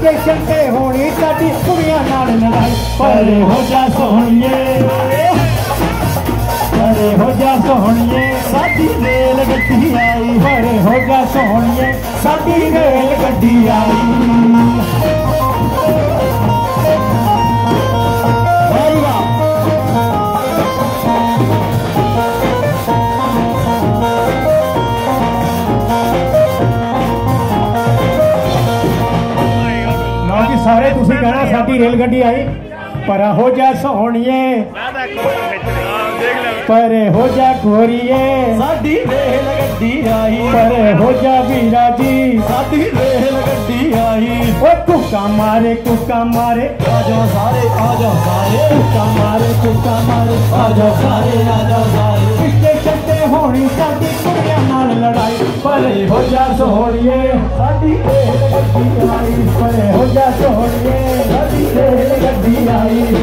station पे होनी साडी कुड़ियां नाल लड़ाई परे हो जा सोहणिए परे हो जा सोहणिए साडी रेल गड्डी आई परे हो जा सोहणिए साडी रेल गड्डी आई सारे तुसी कहना साडी रेल गड्डी आई पर हो जा सोहणिए पर हो जा गोरिए साडी रेल गड्डी आई पर हो जा वीरा जी साडी रेल गड्डी आई ओ कुक्का मारे आ जाओ सारे कुक्का मारे आ जाओ सारे स्टेशन ते होनी साडी कुड़ियां नाल लड़ाई पर हो जा सोहणिए साडी रेल गड्डी आई पर हो जा सोहणिए साडी रेल गड्डी आई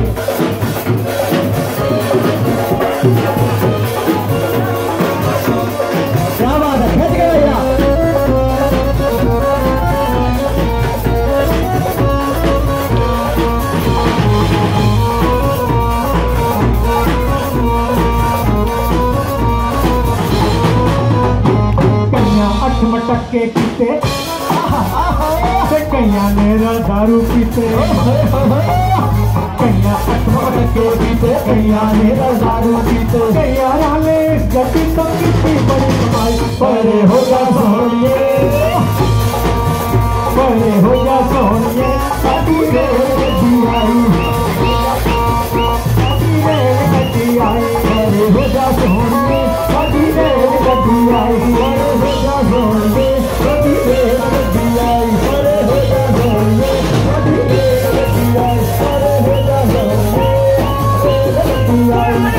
मटके पीते कईया ने दारू पीते कईया मटके पीते कईया ने दारू पीते कईया ने गड्डी तो कितनी बड़ी कमाई परे हो जा सोहणिए परे हो जा सोहणिए साडी रेल गड्डी आई परे हो जा सोहणिए साडी रेल गड्डी आई परे हो जा सोहणिए साडी रेल गड्डी आई परे हो जा सोहणिए साडी रेल गड्डी आई परे हो जा सोहणिए रेल गड्डी आई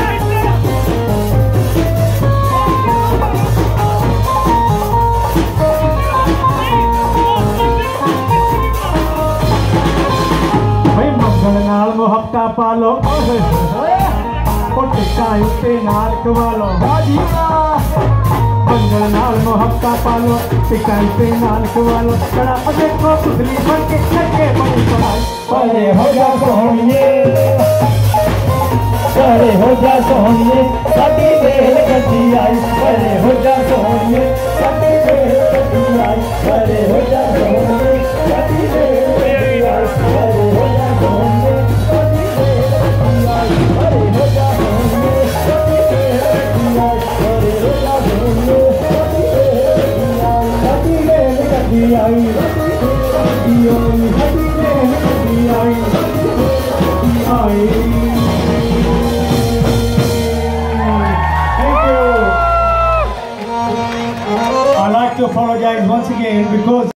भाई मंगल नाल मुहब्बत पालो टिका उत्ते नाल कवालो मंगल नाल मुहब्बत पालो टिका उत्ते नाल कवालो कड़ा देखो पुतली बन के लगे बड़ी पढ़ाई परे हो जा सोहणिए परे हो जा सोहणिए साडी रेल गड्डी आई परे हो जा सोहणिए साडी रेल गड्डी आई परे हो जा सोहणिए साडी रेल गड्डी आई परे हो जा सोहणिए साडी रेल गड्डी आई परे हो जा I like to apologize once again because